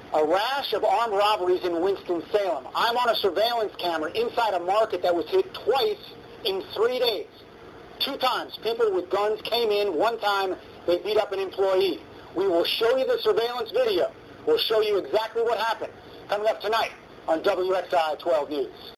A rash of armed robberies in Winston-Salem. I'm on a surveillance camera inside a market that was hit twice in 3 days. 2 times, people with guns came in. 1 time, they beat up an employee. We will show you the surveillance video. We'll show you exactly what happened. Coming up tonight on WXI 12 News.